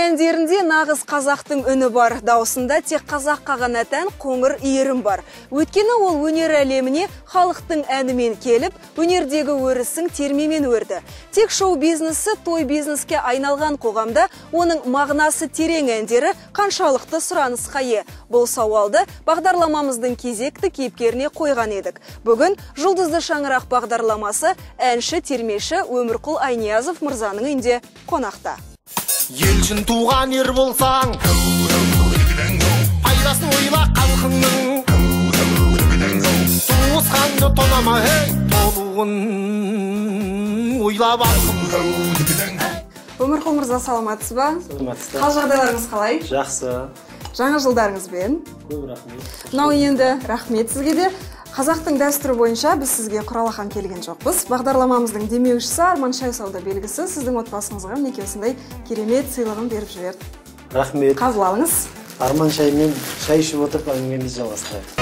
әндерінде нағыз қазақтың үні бар, даусында тек қазаққа ғана тән қоңыр иірім бар. Өйткені ол өнер әлеміне халықтың әнімен келіп, өнердегі өрісің термемен өрді. Тек шоу-бизнесі той бизнеске айналған қоғамда оның мағынасы терең әндері қаншалықты сұранысқа ие. Бұл сауалды бағдарламамыздың кезекті кейіпкеріне қойған едік. Бүгін Жұлдызды шаңырақ бағдарламасы әнші термеші Өмірқұл Айниязов мырзаның үйінде қонақта. Елшін туған ер болсаң, пайдасын ойла қалқыңның, туысқанды тонама, толуын ойлап алқың. Өмірқұл мырза, саламатсыз ба? Саламатсыз. Қал жағдайларыңыз қалай? Жақсы. Жаңа жылдарыңызбен. Көп рахмет. Мынау енді рахмет сізге де. Қазақтың дәстүрі бойынша біз сізге құралақан келген жоқпыз. Бағдарламамыздың демеушісі Арман шай сауда белгісі сіздің отбасыңызға мінекей осындай керемет сыйлығын беріп жіберді. Рахмет. Қабыл алыңыз. Арман шаймен шай ішіп отырып әңгімемізді жалғастырайық.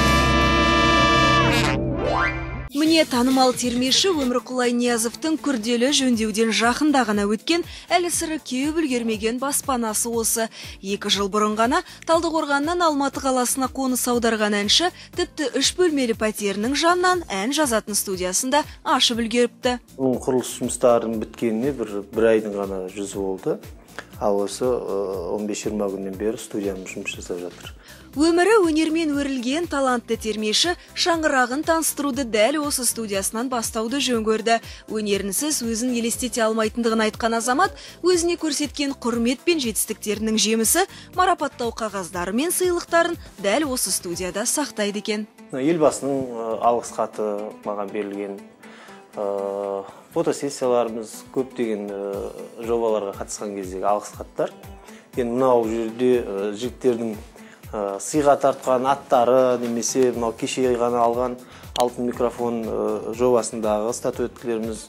Міне танымал термеші Өмірқұл Айниязовтың күрделі жөндеуден жақында ғана өткен, әлі сыры кеуіп үлгермеген баспанасы осы. 2 жыл бұрын ғана Талдықорғаннан Алматы қаласына қоныс аударған әнші тіпті 3 бөлмелі пәтерінің жанынан ән жазатын студиясында ашып үлгеріпті. Оның құрылыс жұмыстарының біткеніне бір айдың ғана жүзі болды. Ал осы 15-20 күннен бері студияның жұмыс жасап жатыр. Өмірі өнермен өрілген талантты термеші шаңырағын таныстыруды дәл осы студиясынан бастауды жөн көрді. Өнерінсіз өзін елестете алмайтындығын айтқан азамат өзіне көрсеткен құрмет пен жетістіктерінің жемісі марапаттау қағаздары мен сыйлықтарын дәл осы студияда сақтайды екен. Елбасының алғыс хаты маған берілген, фотосессияларымыз, көптеген жобаларға қатысқан кездегі алғыс хаттар. Енді мынау жерде жігіттердің сыйға тартқан аттары, немесе мынау кеше ғана алған алтын микрофон жобасындағы статуэткілеріміз.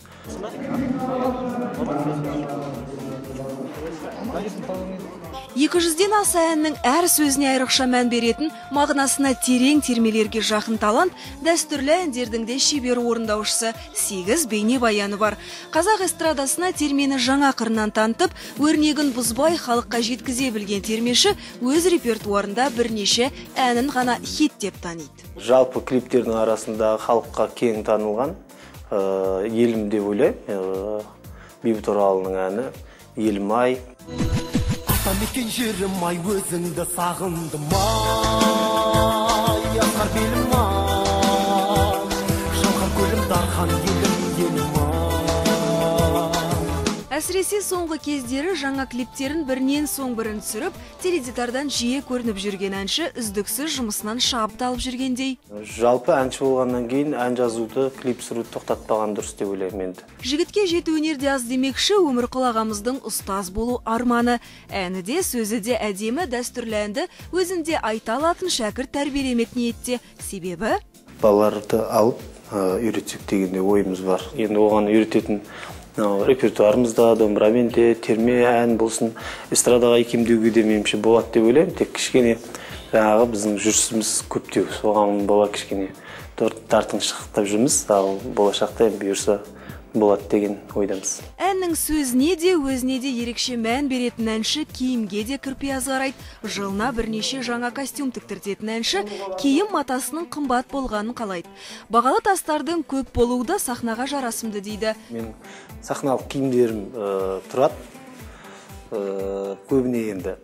200-ден аса әннің әр сөзіне айрықша мән беретін, мағынасына терең термелерге жақын талант, дәстүрлі әндердің де шебер орындаушысы 8 бейнебаяны бар. Қазақ эстрадасына термені жаңа қырынан танытып, өрнегін бұзбай халыққа жеткізе білген термеші өз репертуарында бірнеше әнін ғана хит деп таниды. Жалпы клиптердің арасында халыққа кең танылған елім деп ойлаймын. Бейбіт Оралының әні «Елім-ай». Атамекен жерім ай, өзіңді сағындым ай, асқар белім ай, шалқар көлім дархан елім ай. Әсіресе соңғы кездері жаңа клиптерін бірінен соң бірін түсіріп, теледидардан жиі көрініп жүрген әнші үздіксіз жұмысынан шабыт алып жүргендей. Жалпы әнші болғаннан кейін ән жазуды, клип түсіруді тоқтатпаған дұрыс деп ойлаймын енді. Жігітке жеті өнерде аз демекші Өмірқұл ағамыздың ұстаз болу арманы. Әні де, сөзі де әдемі, дәстүрлі әнді өзінде айта алатын шәкірт тәрбиелемек ниетте. Себебі балаларды алып үйретсек дегенде ойымыз бар. Енді оған үйрететін репертуарымызда, домбырамен де, терме ән болсын, эстрадаға икемдеуге де меніңше болады деп ойлаймын. Тек кішкене жаңағы біздің жүрісіміз көптеу, соған бола кішкене тартыншақтап жүрміз, ал болашақта бұйырса болады деген ойдамыз. Әннің сөзіне де, өзіне де ерекше мән беретін әнші киімге де кірпияз қарайды. Жылына бірнеше жаңа костюм тіктіртетін әнші киім матасының қымбат болғанын қалайды. Бағалы тастардың көп болуы да сахнаға жарасымды дейді. Мен сахналық киімдерім тұрады, көбіне енді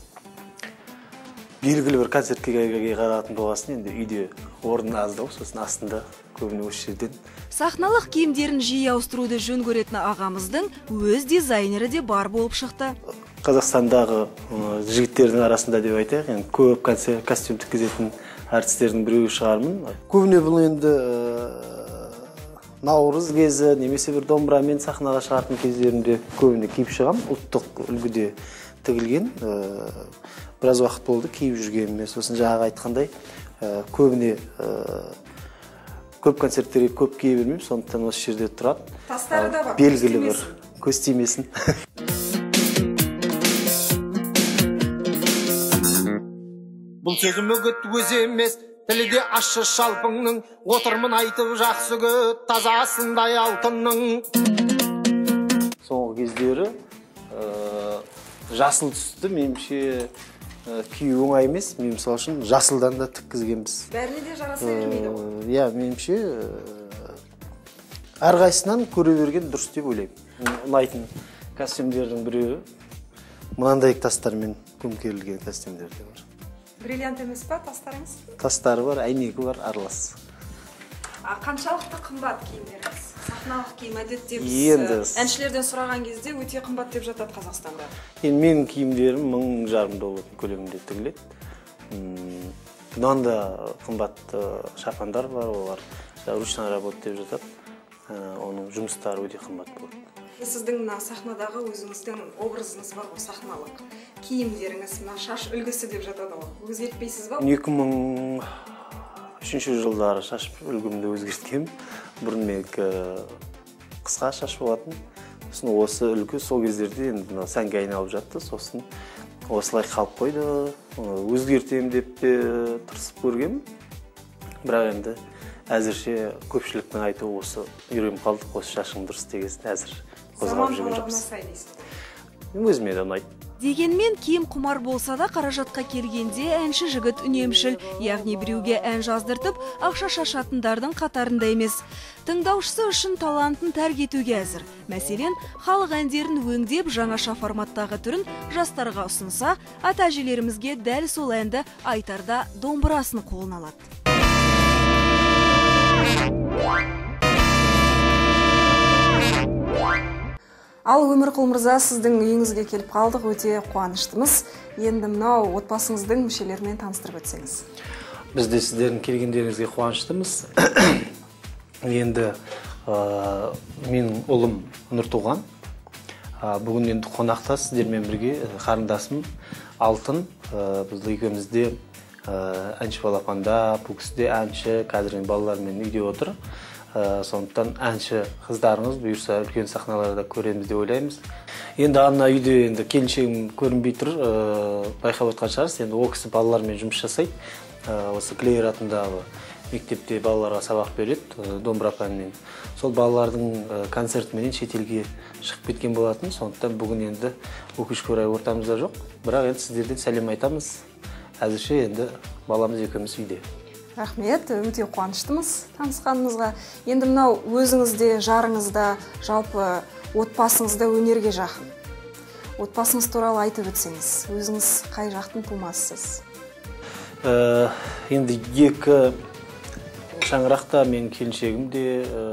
белгілі бір концертке қарағатын болғасын, енді үйде орын аздау, сосын астында көбіне осы жерден. Сахналық киімдерін жиі ауыстыруды жөн көретін ағамыздың өз дизайнері де бар болып шықты. Қазақстандағы жігіттердің арасында деп айтайық, енді көп костюм тіккізетін әртістердің біреуі шығармын. Көбіне бұл енді наурыз кезі, немесе бір домбырамен сахнаға шығатын кездерінде көбіне киіп шығам. Ұлттық үлгіде тігілген. Біраз уақыт болды киіп жүргеніме. Сосын жаңағы айтқандай, көбіне көп концерттерге көп кие бермеймін, сондықтан осы жерде тұрады. Тастары да бар, белгілі бір көз тимесін. Бұл сөзім үгіт өз емес, тілі де ащы шалпыңның, отырмын айтып жақсы көт, тазасындай алтынның. Соңғы кездері жасыл түсті меніңше кию оңай емес. Мен мысалы үшін жасылдан да тіккізгенбіз. Бәріне де жараса бермейді ғой. Иә, меніңше әрқайсынан көре берген дұрыс деп ойлаймын. Ұнайтын костюмдердің біреуі мынандай тастармен көмкерілген костюмдер де бар. Бриллиант емес па тастарыңыз? Тастары бар, әйнегі бар, аралас. Қаншалықты қымбат киімдеріңіз? Сахналық киім әдетте біз әншілерден сұраған кезде өте қымбат деп жатады Қазақстанда. Енді менің киімдерім $1500 көлемінде тігіледі. Бұдан да қымбат шапандар бар, олар ручная работа деп жатады. Оның жұмыстары өте қымбат болады. Сіздің сахнадағы өзіңіздің образыңыз бар ғой, сахналық киімдеріңіз, шаш үлгісі деп жатады ғой. Өзгертпейсіз ба? 2003 жылдары шаш үлгімді өзгерткем. Бұрын мен қысқа шаш болатын. Сосын осы үлгі сол кездерде енді сәнге айналып жатты. Сосын осылай қалып қойды. Өзгертем деп тырысып көргем. Бірақ енді әзірше көпшіліктің айтуы осы үйреніп қалдық, осы шашың дұрыс дегесін әзір қозғап жүрген жоқпыз. Өзіме де ұнайды. Дегенмен киім құмар болса да қаражатқа келгенде әнші жігіт үнемшіл, яғни біреуге ән жаздыртып, ақша шашатындардың қатарында емес. Тыңдаушысы үшін талантын тәрк етуге әзір. Мәселен, халық әндерін өңдеп, жаңаша форматтағы түрін жастарға ұсынса, ата-әжелерімізге дәл сол әнді айтарда домбырасын қолына алады. Ал Өмірқұл мырза, сіздің үйіңізге келіп қалдық, өте қуаныштымыз. Енді мынау отбасыңыздың мүшелерімен таныстырып өтсеңіз. Біз де сіздердің келгендеріңізге қуаныштымыз. Енді менің ұлым Нұртуған. Бүгін енді қонақта сіздермен бірге қарындасым Алтын. Біз екеумізде әнші балапанда, бұл кісі де әнші, қазір балалармен үйде отыр. Сондықтан әнші қыздарыңыз бұйырса үлкен сахналарда көреміз деп ойлаймыз. Енді ана үйде енді келіншегім көрінбей тұр, байқап отқан шығарсыз. Енді ол кісі балалармен жұмыс жасайды. Осы Клейер атындағы мектепте балаларға сабақ береді, домбыра пәнінен. Сол балалардың концертіменен шетелге шығып кеткен болатын. Сондықтан бүгін енді өкінішке орай ортамызда жоқ. Бірақ енді сіздерден сәлем айтамыз. Әзірше енді баламыз екеуміз үйде. Рахмет, өте қуаныштымыз танысқанымызға. Енді мынау өзіңізде, жарыңызда, жалпы отбасыңызда өнерге жақын. Отбасыңыз туралы айтып өтсеңіз, өзіңіз қай жақтың тумасысыз? Енді екі шаңырақта мен келіншегім де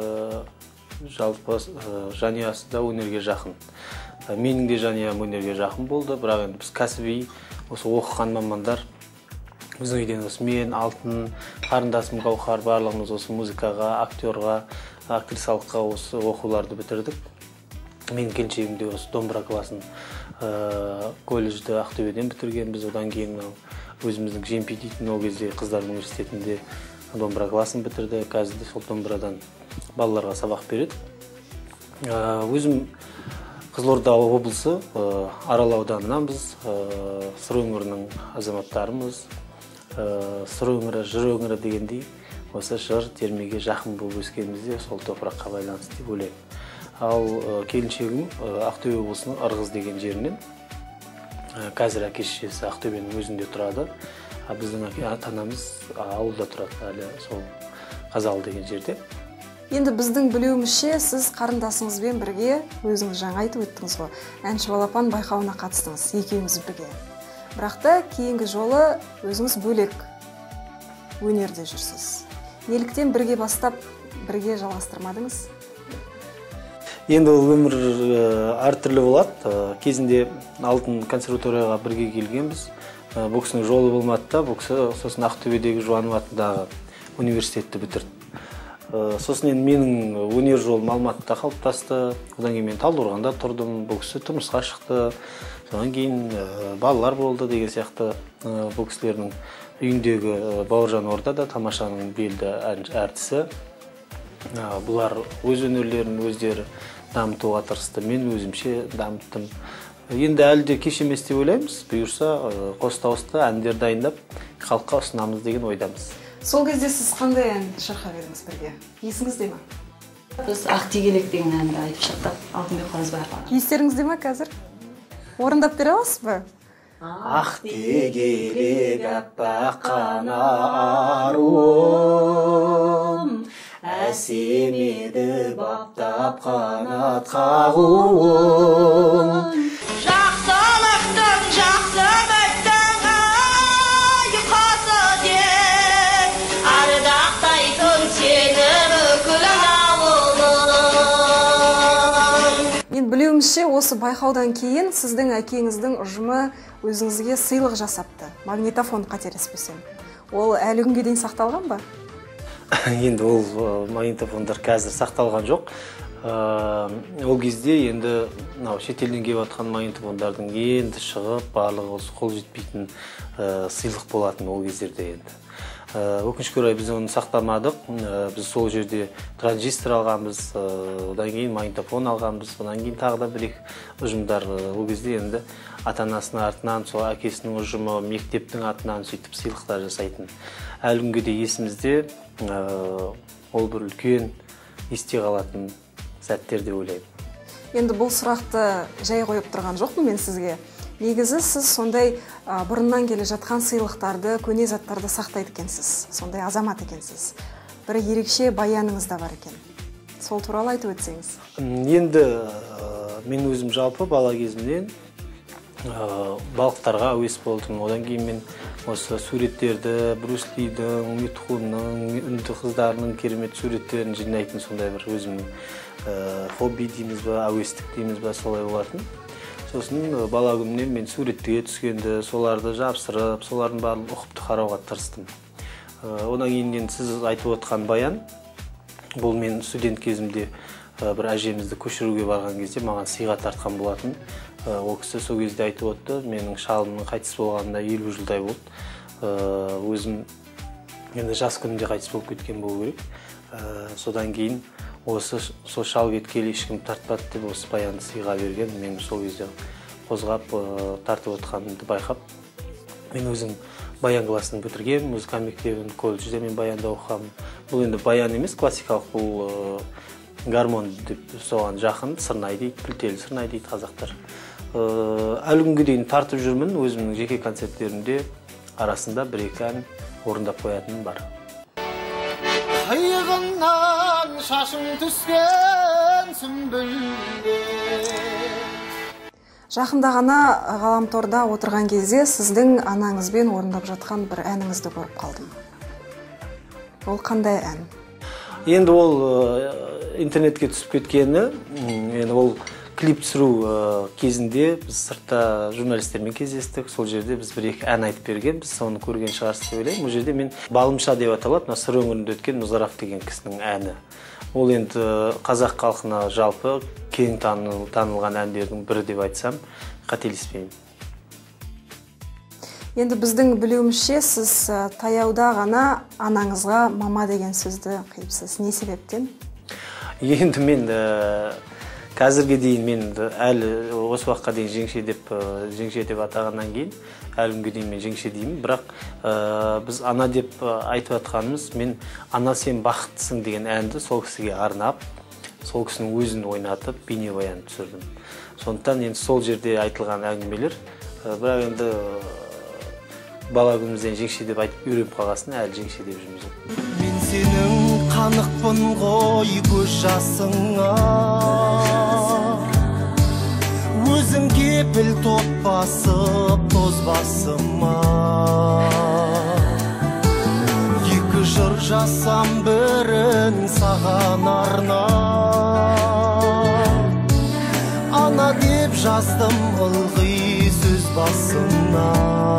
жалпы жанұясы да өнерге жақын. Менің де жанұям өнерге жақын болды, бірақ енді біз кәсіби осы оқыған мамандар. Біздің үйден осы мен, Алтын, қарындасым Гаухар барлығымыз осы музыкаға, актерға, актрисалыққа осы оқуларды бітірдік. Мен келіншегім де осы домбыра класын колледжді Ақтөбеден бітірген. Біз одан кейін өзіміздің Жемпи дейтін ол кезде қыздар университетінде домбыра класын бітірді. Қазір де сол домбырадан балаларға сабақ береді. Өзім Қызылорда облысы Арал ауданынан біз Сыр өңірінің азаматтарымыз. Сыр өңірі, жыр өңірі дегендей, осы жыр термеге жақын болып өскенімізде сол топыраққа байланысты деп ойлаймын. Ал келіншегім Ақтөбе облысының Ырғыз деген жерінен. Қазір әке-шешесі Ақтөбенің өзінде тұрады. Біздің ата-анамыз ауылда тұрады, әлі сол Қазалы деген жерде. Енді біздің білуімізше, сіз қарындасыңызбен бірге өзіңіз жаңа айтып өттіңіз ғой, әнші балапан байқауына қатыстыңыз, екеуміз бірге. Бірақ та кейінгі жолы өзіңіз бөлек өнерде жүрсіз. Неліктен бірге бастап, бірге жалғастырмадыңыз? Енді ол өмір әртүрлі болады. Кезінде Алтын консерваторияға бірге келгенбіз. Бұл кісінің жолы болмады да, бұл кісі сосын Ақтөбедегі Жұбанов атындағы университетті бітірді. Сосын енді менің өнер жолым Алматыда қалыптасты. Одан кейін мен Талдықорғанда тұрдым. Бұл кісі тұрмысқа шықты. Содан кейін балалар болды деген сияқты. Бұл кісілердің үйіндегі Бауыржан Орда да тамашаның белді әртісі. Бұлар өз өнерлерін өздері дамытуға тырысты. Мен өзімше дамыттым. Енді әлі де кеш емес деп ойлаймыз. Бұйырса қос-тауысты әндер дайындап халыққа ұсынамыз деген ойдамыз. Сол кезде сіз қандай ән шырқап едіңіз бірге? Есіңізде ме? Біз Ақтегелек деген әнді айтып шықтық, Алтынбек Қоразбаевқа. Естеріңізде ме қазір? Орындап бере аласыз ба? Ақ тегелек аппақ қана аруым, әсем еді баптап қанат қағуым. Жақсылықтың жақсы біттің ұйқасы деп, ардақтайтын сені бүкіл ауылым. Мен білуімше, осы байқаудан кейін сіздің әкеңіздің ұжымы өзіңізге сыйлық жасапты. Магнитофон, қателеспесем. Ол әлі күнге дейін сақталған ба? Енді ол магнитофондар қазір сақталған жоқ. Ол кезде енді шетелден келіп жатқан магнитофондардың енді шығып, барлығы осы қол жетпейтін сыйлық болатын ол кездерде енді. Өкінішке орай біз оны сақтамадық. Біз сол жерде транзистор алғанбыз, одан кейін магнитофон алғанбыз, одан кейін тағы да бір-екі ұжымдар ол кезде енді ата-анасының артынан, сол әкесінің ұжымы, мектептің атынан сөйтіп сыйлықтар жасайтын. Әлі күнге де есімізде ол бір үлкен есте қалатын сәттер деп ойлаймын. Енді бұл сұрақты жай қойып тұрған жоқпын мен сізге. Негізі сіз сондай бұрыннан келе жатқан сыйлықтарды, көне заттарды сақтайды екенсіз. Сондай азамат екенсіз. Бір ерекше баяныңыз да бар екен. Сол туралы айтып өтсеңіз. Енді мен өзім жалпы бала кезімнен балықтарға әуес болдым. Одан кейін мен осы суреттерді, Брюс Лидің, Митхунның, үнді қыздарының керемет суреттерін жинайтын сондай бір өзімнің хобби дейміз ба, әуестік дейміз ба, солай болатын. Сосын бала күнімнен мен суретке түскенді, соларды жапсырып, солардың барлығын ұқыпты қарауға тырыстым. Одан кейін сіз айтып отқан баян, бұл мен студент кезімде бір әжемізді көшіруге барған кезде маған сыйға тартқан болатын. Ол кісі сол кезде айтып отты, менің шалымның қайтыс болғанында 50 жылдай болды. Өзім енді жас күнімде қайтыс болып кеткен болу керек. Содан кейін осы сол шал кеткелі ешкім тартпады деп осы баянды сыйға берген. Мен сол кезде қозғап тартып отқанымды байқап, мен өзім баян класын бітірген, музыка мектебін, колледжде мен баянда оқығанмын. Бұл енді баян емес, классикалық, бұл гармон деп соған жақын, сырнай дейді, пілтелі сырнай дейді қазақтар. Әлі күнге дейін тартып жүрмін, өзімнің жеке концерттерімде арасында бір-екі ән орындап қоятыным бар. Қиығынан шашың түскен сүмбілде. Жақында ғана ғаламторда отырған кезде сіздің анаңызбен орындап жатқан бір әніңізді көріп қалдым. Ол қандай ән? Енді ол интернетке түсіп кеткені, енді ол клип түсіру кезінде біз сыртта журналистермен кездестік. Сол жерде біз бір-екі ән айтып берген, біз соны көрген шығарсыз деп ойлаймын. Бұл жерде мен Балымша деп аталады, сыр өңірінде өткен Мұзараф деген кісінің әні. Ол енді қазақ халқына жалпы кең танылған әндердің бірі деп айтсам, қателеспеймін. Енді біздің білуімізше, сіз таяуда ғана анаңызға мама деген сөзді қиыпсыз. Не себептен? Енді мен қазірге дейін мен әлі осы уақытқа дейін жеңше деп атағаннан кейін әлі күнге дейін мен жеңше деймін. Бірақ біз ана деп айтып атқанымыз, мен ана сен бақыттысың деген әнді сол кісіге арнап, сол кісінің өзін ойнатып, бейнебаян түсірдім. Сондықтан енді сол жерде айтылған әңгімелер, бірақ енді бала күнімізден жеңше деп айтып үйреніп қалғасын, әлі жеңше деп жүрміз. Мен сенің қанықпын ғой көз жасыңа, өзің кепіл топ басып тоз басыма. Екі жыр жасам бірін саған арнап, ана деп жаздым ылғи сөз басына.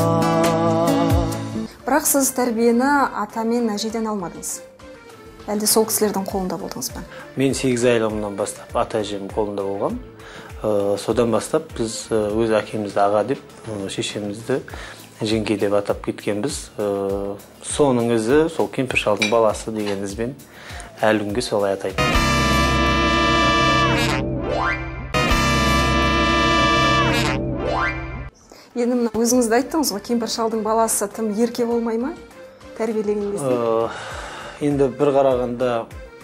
Бірақ сіз тәрбиені ата мен әжеден алмадыңыз. Әлде сол кісілердің қолында болдыңыз ба? Мен 8 айлығымнан бастап ата әжем қолында болғам. Содан бастап біз өз әкемізді аға деп, шешемізді жеңге деп атап кеткенбіз. Соның ізі, сол кемпір шалдың баласы деген ізбен әлі күнге солай атайды. Енді өзіңізді айттыңыз ғой, кемпір шалдың баласы тым ерке болмай ма? Тәрбиелеген кезде? Енді бір қарағанда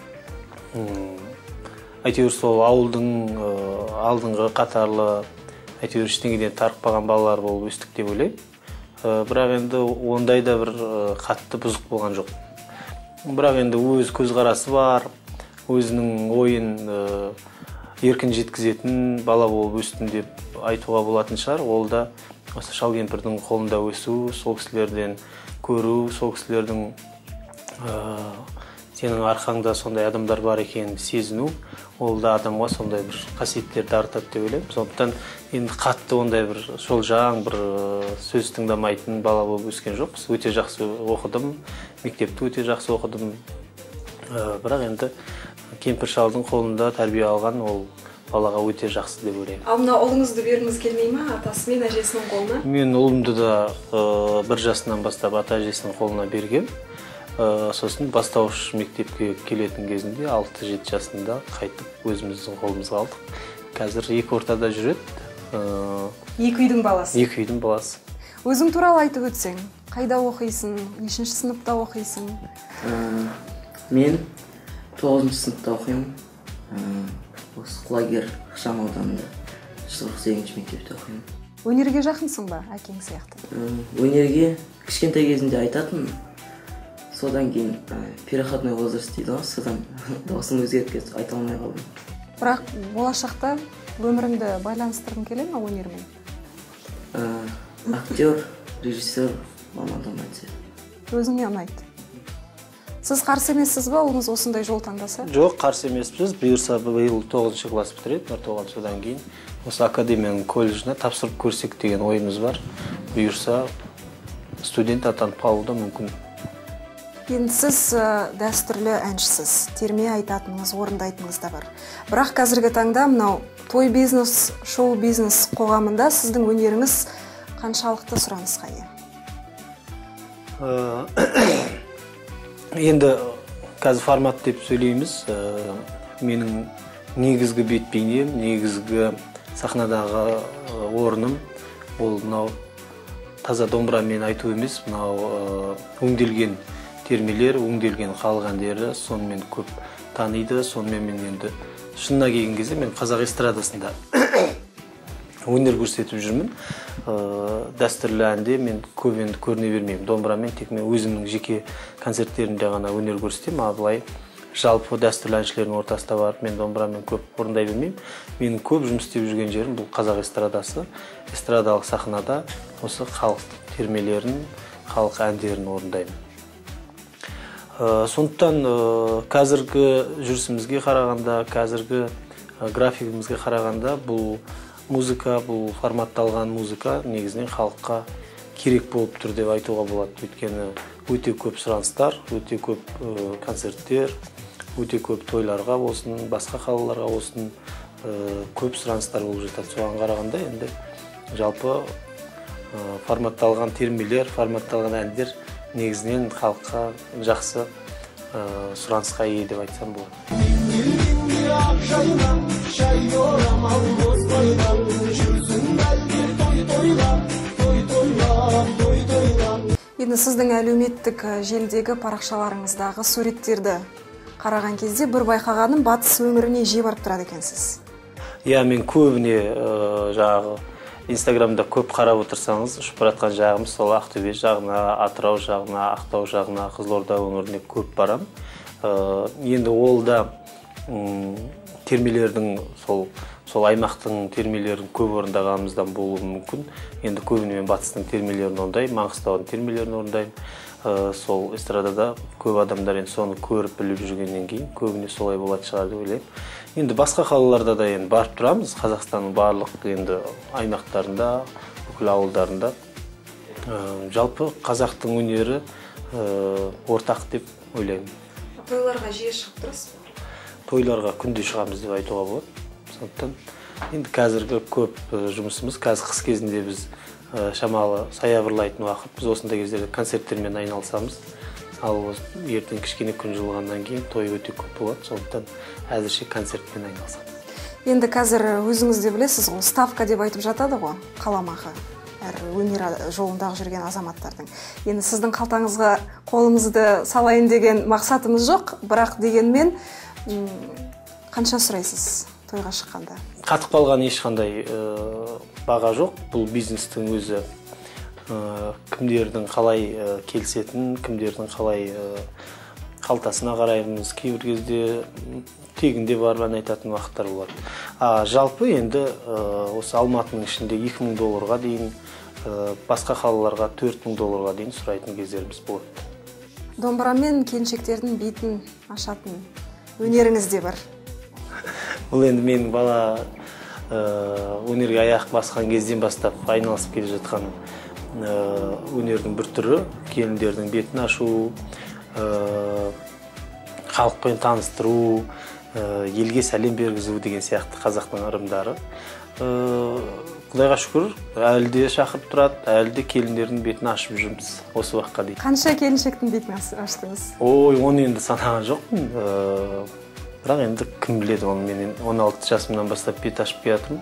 әйтеуір сол ауылдың алдыңғы қатарлы әйтеуір ештеңеден тарықпаған балалар болып өстік деп ойлаймын. Бірақ енді ондай да бір қатты бұзық болған жоқ. Бірақ енді өз көзқарасы бар, өзінің ойын еркін жеткізетін бала болып өстім деп айтуға болатын шығар. Ол да осы шал кемпірдің қолында өсу, сол кісілерден көру, сол кісілердің сенің арқаңда сондай адамдар бар екенін сезіну, ол да адамға сондай бір қасиеттер дарытады деп ойлаймын. Сондықтан енді қатты ондай бір шолжаң бір сөз тыңдамайтын бала болып өскен жоқ. Өте жақсы оқыдым, мектепті өте жақсы оқыдым. Бірақ енді кемпір шалдың қолында тәрбие алған ол балаға өте жақсы деп ойлаймын. Ал мына ұлыңызды бергіңіз келмей ме, атасы мен әжесінің қолына? Мен ұлымды да 1 жасынан бастап ата әжесінің қолына бергем. Сосын бастауыш мектепке келетін кезінде 6-7 жасында қайтып өзіміздің қолымызға алдық. Қазір 2 ортада жүреді. 2 үйдің баласы. 2 үйдің баласы. Өзің туралы айтып өтсең, қайда оқисың, нешінші сыныпта оқисың? Мен 9-шы сыныпта оқимын. Осы Құлагер ықшам ауданында 48-ші мектепте оқимын. Өнерге жақынсың ба, әкең сияқты? Өнерге кішкентай кезінде айтатын, содан кейін переходной возраст дейді ғой, содан даусым өзгеріп кетті, айта алмай қалдым. Бірақ болашақта өміріңді байланыстырғың келе ме өнермен? Актер, режиссер мамандығын айтса. Өзіңе ұнайды. Сіз қарсы емессіз ба, ұлыңыз осындай жол таңдаса? Жоқ, қарсы емеспіз. Бұйырса биыл 9-шы класс бітіреді, 9-шыдан кейін осы академияның колледжіне тапсырып көрсек деген ойымыз бар. Бұйырса студент атанып қалуы да мүмкін. Енді сіз дәстүрлі әншісіз, терме айтатыныңыз, орындайтыныңыз да бар. Бірақ қазіргі таңда мынау той бизнес, шоу бизнес қоғамында сіздің өнеріңіз қаншалықты сұранысқа ие? Енді қазір формат деп сөйлейміз. Менің негізгі бет-бейнем, негізгі сахнадағы орным ол мынау таза домбырамен айту емес, мынау өңделген термелер, өңделген халық әндері сонымен көп таниды. Сонымен мен енді шынына келген кезде мен қазақ эстрадасында өнер көрсетіп жүрмін. Дәстүрлі әнде мен көп енді көріне бермеймін. Домбырамен тек мен өзімнің жеке концерттерімде ғана өнер көрсетемін. Абылай жалпы дәстүрлі әншілердің ортасында барып мен домбырамен көп орындай бермеймін. Менің көп жұмыс істеп жүрген жерім бұл қазақ эстрадасы. Эстрадалық сахнада осы халық термелерін, халық әндерін орындаймын. Сондықтан қазіргі жүрісімізге қарағанда, қазіргі графигімізге қарағанда бұл музыка, бұл форматталған музыка негізінен халыққа керек болып тұр деп айтуға болады. Өйткені өте көп сұраныстар, өте көп концерттер, өте көп тойларға болсын, басқа қалаларға болсын көп сұраныстар болып жатады. Соған қарағанда енді жалпы форматталған термелер, форматталған әндер негізінен халыққа жақсы сұранысқа ие деп айтсам болады. Енді сіздің әлеуметтік желідегі парақшаларыңыздағы суреттерді қараған кезде бір байқағаным батыс өңіріне жиі барып тұрады екенсіз. Иә, мен көбіне жаңағы Инстаграмда көп қарап отырсаңыз, ұшып баратқан жағымыз сол Ақтөбе жағына, Атырау жағына, Ақтау жағына, Қызылорда өңіріне көп барам. Енді ол да термелердің сол аймақтың термелерін көп орындағанымыздан болуы мүмкін. Енді көбіне мен батыстың термелерін орындаймын, Маңғыстаудың термелерін орындаймын. Сол эстрадада көп адамдар енді соны көріп біліп жүргеннен кейін көбіне солай болады шығар деп ойлаймын. Енді басқа қалаларда да енді барып тұрамыз. Қазақстанның барлық енді аймақтарында, бүкіл ауылдарында. Жалпы қазақтың өнері ортақ деп ойлаймын. Тойларға жиі шығып тұрасыз ба? Тойларға күнде шығамыз деп айтуға болады. Сондықтан енді қазіргі көп жұмысымыз, қазір қыс кезінде біз шамалы саябырлайтын уақыт, біз осындай кездерде концерттермен айналысамыз. Ал ертең кішкене күн жылғаннан кейін той өте көп болады. Сондықтан әзірше концертпен айналысамыз. Енді қазір өзіңіз де білесіз, ол ставка деп айтып жатады ғой, қаламақы. Әр өнер жолындағы жүрген азаматтардың. Енді сіздің қалтаңызға қолымызды салайын деген мақсатымыз жоқ, бірақ дегенмен қанша сұрайсыз? тойға шыққанда? Қатып қалған ешқандай баға жоқ. Бұл бизнестің өзі кімдердің қалай келісетін, кімдердің қалай қалтасына қараймыз. Кейбір кезде тегінде барып ән айтатын уақыттар болады. Жалпы енді осы Алматының ішінде $2000 дейін, басқа қалаларға $4000 дейін сұрайтын кездеріміз болады. Домбырамен келіншектердің бетін ашатын өнеріңіз де бар. Бұл енді менің бала өнерге аяқ басқан кезден бастап айналысып келе жатқан өнердің бір түрі. Келіндердің бетін ашу, халықпен таныстыру, елге сәлем бергізу деген сияқты қазақтың ырымдары. Құдайға шүкір, әлі де шақырып тұрады, әлі де келіндердің бетін ашып жүрміз осы уақытқа дейін. Қанша келіншектің бетін аштыңыз? Ой, оны енді санаған жоқпын. Бірақ енді кім біледі, оны мен 16 жасымнан бастап бет ашып келатырмын.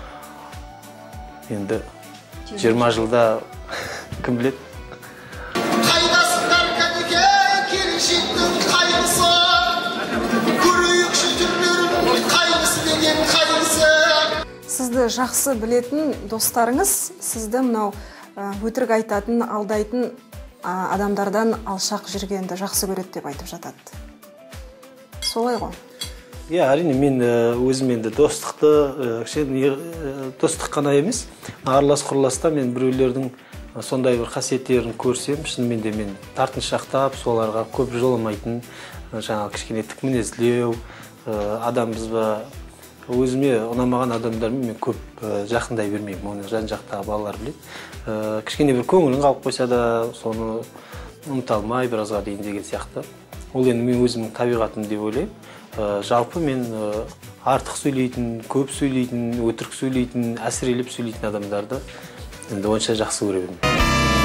Енді 20 жылда кім біледі? Қайдасыңдар кәдеге келіншектің қайғысы, көрейік шүтірлерін қайғысы деген қайғысы. Сізді жақсы білетін достарыңыз сізді мынау өтірік айтатын, алдайтын адамдардан алшақ жүргенді жақсы көреді деп айтып жатады. Солай ғой? Әрине, мен өзім енді достық қана емес, аралас құрласта мен біреулердің сондай бір қасиеттерін көрсем, шынымен де мен тартыншақтап, соларға көп жоламайтын, жаңағы кішкене тік мінезділеу, адамбыз ба, өзіме ұнамаған адамдармен мен көп жақындай бермеймін. Оны жан жақтағы балалар біледі. Кішкене бір көңілін қалып қойса да, соны ұмыта алмай біразға дейін деген сияқты. Ол енді мен өзімнің табиғатым деп ойлаймын. Жалпы мен артық сөйлейтін, көп сөйлейтін, өтірік сөйлейтін, әсірелеп сөйлейтін адамдарды енді онша жақсы көре бермеймін.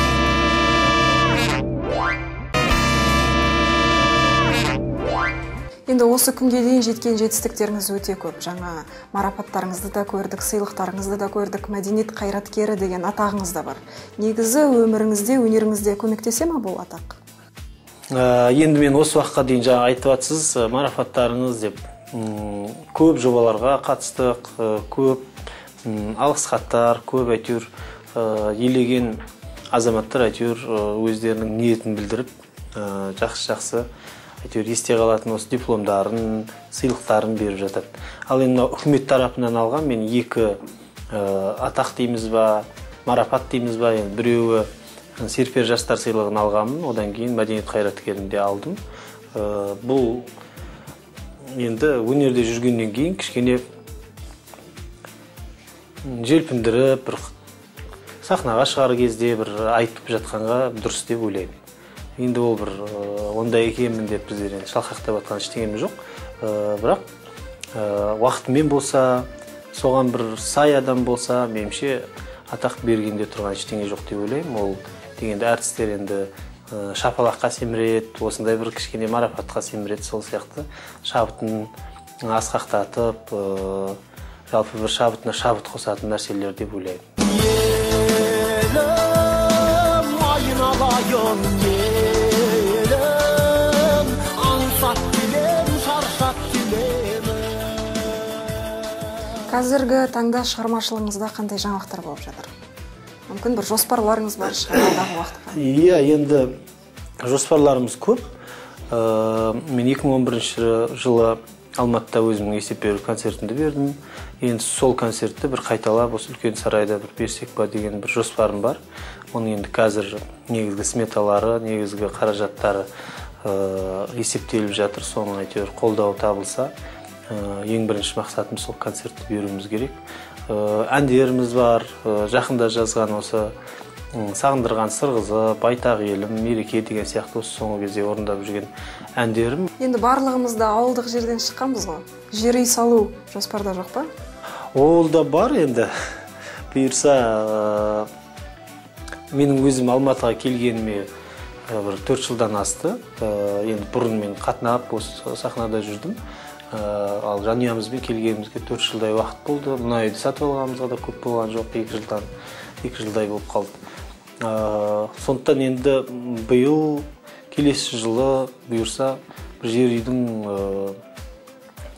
Енді осы күнге дейін жеткен жетістіктеріңіз өте көп. Жаңа марапаттарыңызды да көрдік, сыйлықтарыңызды да көрдік, мәдениет қайраткері деген атағыңыз да бар. Негізі өміріңізде, өнеріңізде көмектесе ма бұл атақ? Енді мен осы уақытқа дейін жаңа айтып жатсыз, марапаттарыңыз деп көп жобаларға қатыстық, көп алғыс хаттар, көп әйтеуір елеген азаматтар әйтеуір өздерінің ниетін білдіріп, жақсы әйтеуір есте қалатын осы дипломдарын, сыйлықтарын беріп жатады. Ал енді үкімет тарапынан алған мен екі атақ дейміз ба, марапат дейміз ба, біреуі серпер жастар сыйлығын алғанмын, одан кейін мәдениет қайраткерінде алдым. Бұл енді өнерде жүргеннен кейін кішкене желпіндіріп, бір сахнаға шығар кезде бір айтып жатқанға дұрыс деп ойлаймын. Енді ол бір ондай екенмін деп біздер шалқақтап жатқан ештеңеміз жоқ. Бірақ уақытымен болса, соған бір сай адам болса, меніңше атақ бергенде тұрған ештеңе жоқ деп ойлаймын. Ол дегенде әртістер енді шапалаққа семіреді, осындай бір кішкене марапатқа семіреді, сол сияқты шабытын асқақтатып, жалпы бір шабытына шабыт қосатын нәрселер деп ойлаймын. Қазіргі таңда шығармашылығыңызда қандай жаңалықтар болып жатыр? Мүмкін бір жоспарларыңыз бар шығар алдағы уақытқа? Енді жоспарларымыз көп. Мен 2011 жылы Алматыда өзімнің есеп беру концертімді бердім. Енді сол концертті бір қайталап, осы үлкен сарайда бір берсек па деген бір жоспарым бар. Оның енді қазір негізгі сметалары, негізгі қаражаттары есептеліп жатыр. Соның әйтеуір қолдау табылса, ең бірінші мақсатым сол концертті беруіміз керек. Әндеріміз бар, жақында жазған осы сағындырған сырғызы, байтақ елім, мереке деген сияқты осы соңғы кезде орындап жүрген әндерім. Енді барлығымызда ауылдық жерден шыққанбыз ғой. Жер үй салу жоспарда жоқ па? Ол да бар енді. Бұйырса, менің өзім Алматыға келгеніме бір 4 жылдан асты. Енді бұрын мен қатынап осы сахнада жүрдім. Ал жанұямызбен келгенімізге 4 жылдай уақыт болды. Мына үйді сатып алғанымызға да көп болған жоқ, 2 жылдай болып қалды. Сондықтан енді биыл келесі жылы бұйырса бір жер үйдің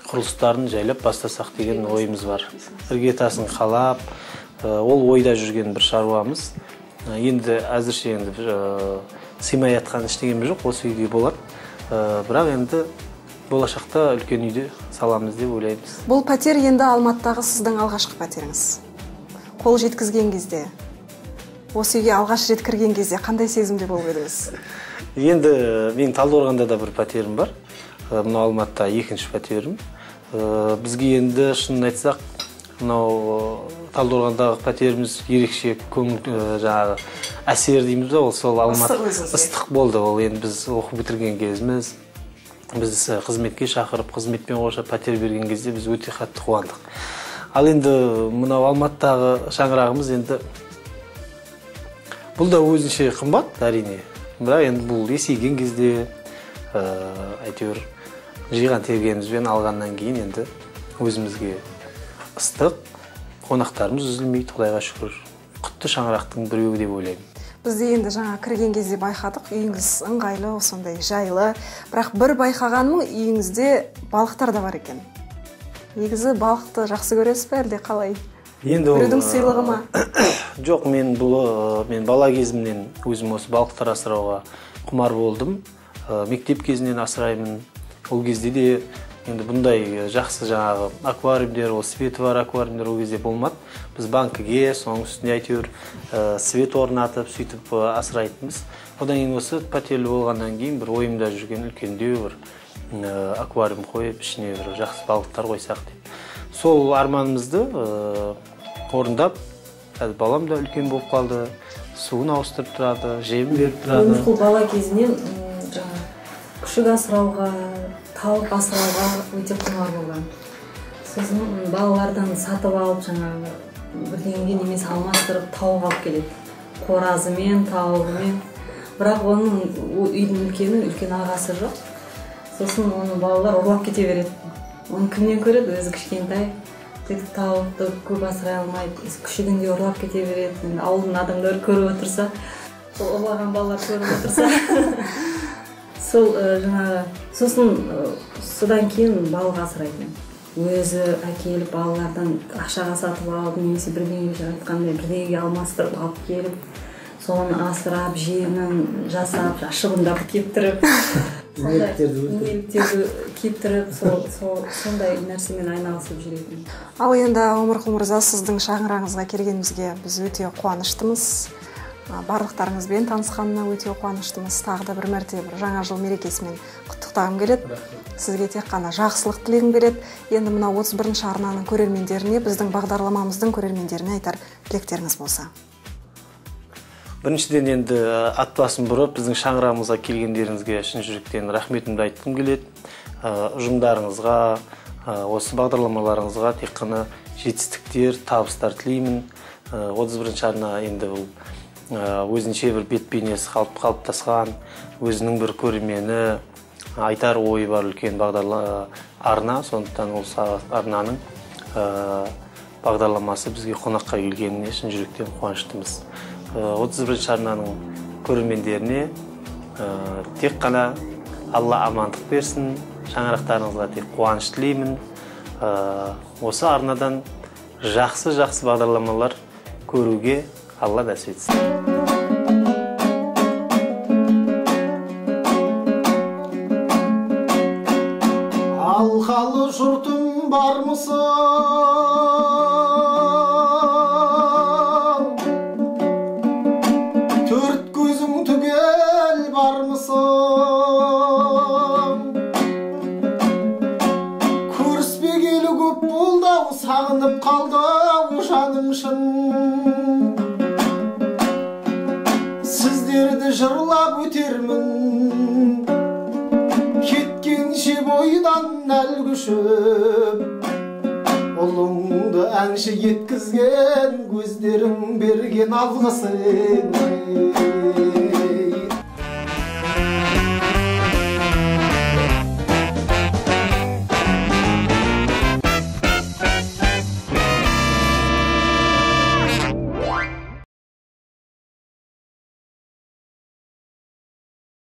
құрылыстарын жайлап бастасақ деген ойымыз бар. Іргетасын қалап, ол ойда жүрген бір шаруамыз. Енді әзірше сыймай жатқан ештеңеміз жоқ, осы үйде болады. Бірақ енді болашақта үлкен үйде саламыз деп ойлаймыз. Бұл пәтер енді Алматыдағы сіздің алғашқы пәтеріңіз. Қол жеткізген кезде, осы үйге алғаш рет кірген кезде қандай сезімде болып едіңіз? Енді мен Талдықорғанда да бір пәтерім бар. Мынау Алматыда екінші пәтерім. Бізге енді шынын айтсақ, мынау Талдықорғандағы пәтеріміз ерекше жаңағы әсер дейміз ба, ол сол Алматы ыстық болды. Ол енді біз оқып бітірген кезіміз, біз қызметке шақырып, қызметпен қоса пәтер берген кезде біз өте қатты қуандық. Ал енді мынау Алматыдағы шаңырағымыз енді бұл да өзінше қымбат, әрине. Бірақ енді бұл есейген кезде әйтеуір жиған тергенімізбен алғаннан кейін енді өзімізге ыстық, қонақтарымыз үзілмейді, Құдайға шүкір. Құтты шаңырақтың біреуі деп ойлаймын. Бізде енді жаңа кірген кезде байқадық, үйіңіз ыңғайлы, сондай жайлы. Бірақ бір байқағаным, үйіңізде балықтар да бар екен. Негізі балықты жақсы көресіз бе, әлде қалай? Енді біреудің сыйлығы ма? Жоқ, мен бала кезімнен өзім осы балықтар асырауға құмар болдым. Мектеп кезінен асыраймын. Ол кезде де енді бұндай жақсы жаңағы аквариумдер, ол светі бар аквариумдер ол кезде болмады. Біз банкіге, соның үстіне әйтеуір свет орнатып, сөйтіп асырайтынбыз. Одан кейін осы пәтерлі болғаннан кейін бір ойымда жүрген үлкендеу бір аквариум қойып, ішіне бір жақсы балықтар қойсақ деп. Сол арманымызды орындап, балам да үлкен болып қалды, суын ауыстырып тұрады, жем беріп тұрады. Өмірқұл бала кезінен күшік асырауға, тауық асырауға өте құмар болған. Сосын балалардан сатып алып, жаңағы бірдеңеге немесе алмастырып тауық алып келеді. Қоразымен, тауығымен. Бірақ оның үйдің үлкен ағасы жоқ. Сосын оны балалар ұрлап кете береді. Оны кімнен көреді? Өзі кішкентай. Тауықты көп асырай алмайды. Күшігін де ұрлап кете береді. Ауылдың адамдары көріп отырса, сол ұрлаған балалар көріп отырса. Сол жаңағы, сосын содан кейін балық асырайтын. Өзі әкеліп балалардан ақшаға сатып алып, немесе бірдеңе жаратқандай бірдеңеге алмастырып алып келіп, соны асырап, жемін жасап, шыбындарды кептіріп, үйеліктерді кептіріп, сондай нәрсемен айналысып жүретін. Ал енді Өмірқұл мырза, сіздің шаңырағыңызға келгенімізге біз өте қуаныштымыз. Барлықтарыңызбен танысқанына өте қуаныштымыз. Тағы да бір мәрте жаңа жыл мерекесімен құттықтағым келеді. Сізге тек қана жақсылық тілегім келеді. Енді мына 31-ші арнаның көрермендеріне, біздің бағдарламамыздың көрермендеріне айтар тілектеріңіз болса. Біріншіден енді ат басын бұрып, біздің шаңырағымызға келгендеріңізге шын жүректен рахметімді айтқым келеді. Ұжымдарыңызға, осы бағдарламаларыңызға тек қана жетістіктер, табыстар тілеймін. 31-ші арна енді өзінше бір бет бейнесі қалыптасқан, өзінің бір көрермені, айтар ойы бар үлкен арна, сондықтан ол арнаның бағдарламасы бізге қонаққа келгеніне шын жүректен қуаныштымыз. 31-ші арнаның көрермендеріне тек қана Алла амандық берсін, шаңырақтарыңызға тек қуаныш тілеймін. Осы арнадан жақсы бағдарламалар көруге Алла нәсіп етсін. Алқалы жұртым бармысың? Төрт көзің түгел бармысың? Көріспегелі көп болды-ау, сағынып қалды-ау жаным шын. Сіздерді жырлап өтермін, кеткенше бойдан әл күшіп. Ұлыңды әнші еткізген, көздерің берген алғысын.